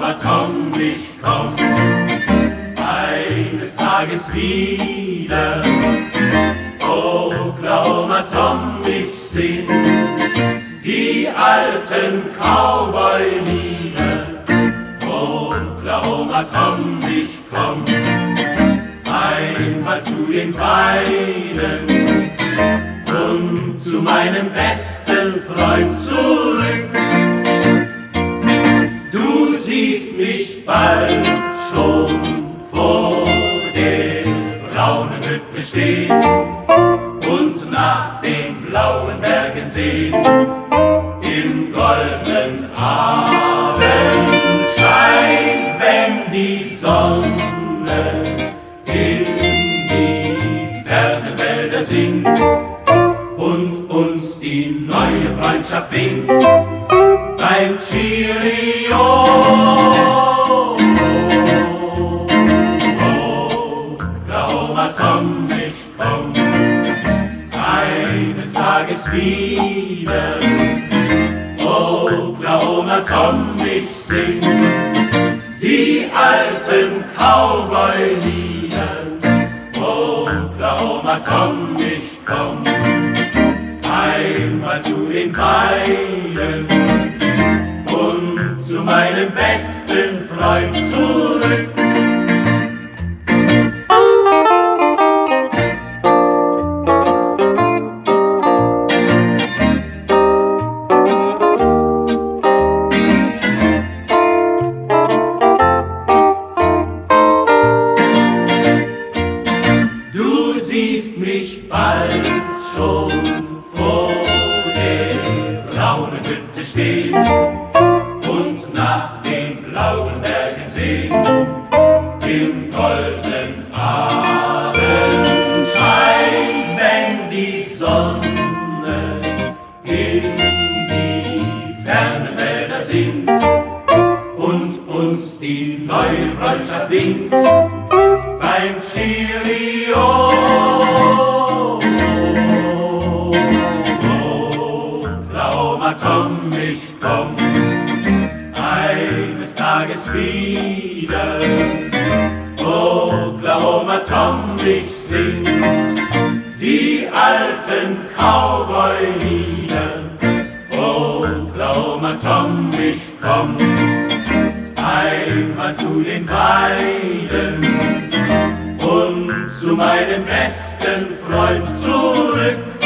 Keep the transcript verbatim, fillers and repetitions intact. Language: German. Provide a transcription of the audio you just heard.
Oklahoma Tom, ich komm eines Tages wieder. Oklahoma Tom, ich sing die alten Cowboy-Lieder. Oklahoma Tom, ich komm einmal zu den Weiden und zu meinem besten Freund zurück. Du siehst mich bald schon vor der braunen Hütte stehen und nach den blauen Bergen sehen im goldenen Abendschein, wenn die Sonne in die fernen Wälder singt und uns die neue Freundschaft winkt beim Cheerio. Oklahoma Tom, ich komm eines Tages wieder. Oklahoma Tom, ich sing die alten Cowboy-Lieder. Oklahoma Tom, ich komm einmal zu den Weiden und zu meinem besten Freund zurück. Du siehst mich bald schon vor der braunen Hütte stehen und nach den blauen Bergen sehen im goldenen Abendschein, wenn die Sonne in die fernen Wälder singt und uns die neue Freundschaft winkt beim Cheerio. Oklahoma Tom, ich komm eines Tages wieder. Oklahoma Tom, ich sing die alten Cowboy-Lieder. Oklahoma Tom, ich komm einmal zu den Weiden und zu meinem besten Freund zurück.